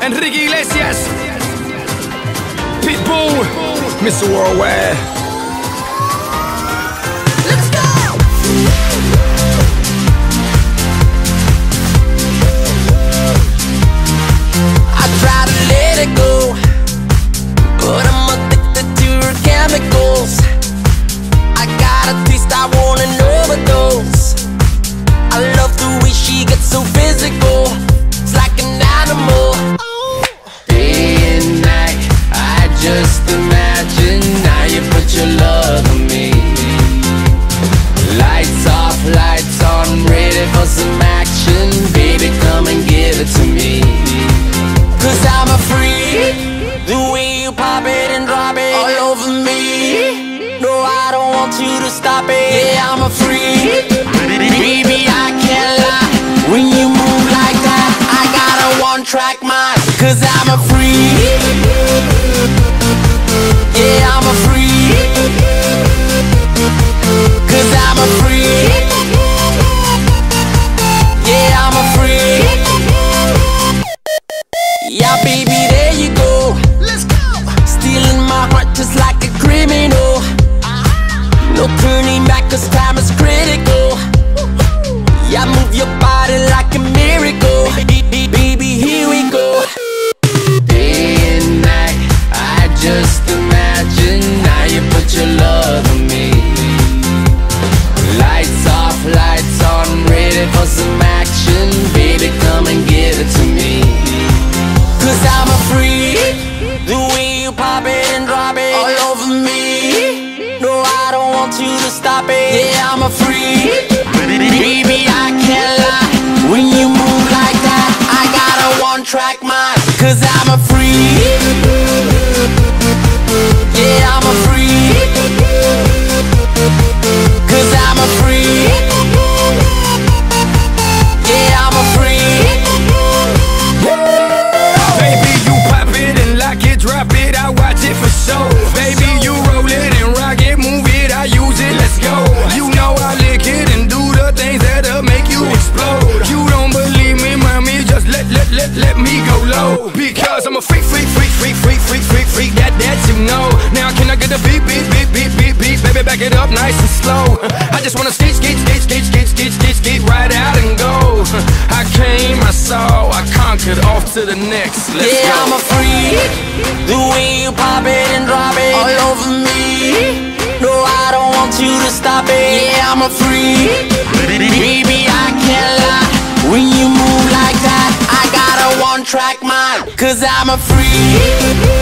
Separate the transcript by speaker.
Speaker 1: Enrique Iglesias, Pitbull, Mr. Worldwide.
Speaker 2: Let's go! I try to let it go, but I'm addicted to her chemicals. I got a taste, I want an overdose. I love the way she gets so physical. It's like an animal. Day and night, I just imagine how you put your love on me. Lights off, lights on, ready for some action. Baby, come and give it to me. Cause I'm a freak, the way you pop it and drop it all over me. No, I don't want you to stop it. Yeah, I'm a freak, baby, I can't lie. When you move like that, I got a one-track mind. Cause I'm a freak, yeah, I'm a freak. Cause I'm a freak, yeah, I'm a freak. Yeah, baby, there you go. Let's go. Stealing my heart just like a criminal. No turning back cause time is critical. Yeah, move your body like a miracle. Baby, here we go. Day and night, I just imagine how you put your love on me. Lights off, lights on, ready for some action. Baby, come and give it to me. Cause I'm a freak, the way you pop it and drop it all over me. No, I don't want you to stop it. Yeah, I'm a freak, baby, I can't lie. When you move like that, I got a one-track mind. Cause I'm a freak, yeah, I'm a freak. Cause I'm a freak, yeah, I'm a freak.
Speaker 1: Baby, you pop it and lock it, drop it, I watch it for show. Baby, you roll it and rock it, move it, I use it, let's go. You know I lick it and do the things that'll make you explode. You don't believe me, mommy, just let me go low. Because I'm a freak, that you know. Now can I get a beat, baby, back it up nice and slow. I just wanna skate right out and go. I came, I saw, I conquered, off to the next. Let's go.
Speaker 2: I'm a freak, the way you pop it and drop it all over me. No, I don't want you to stop it. Yeah, I'm a freak, baby, I can't lie. When you move like that, I got a one-track mind. Cause I'm a freak,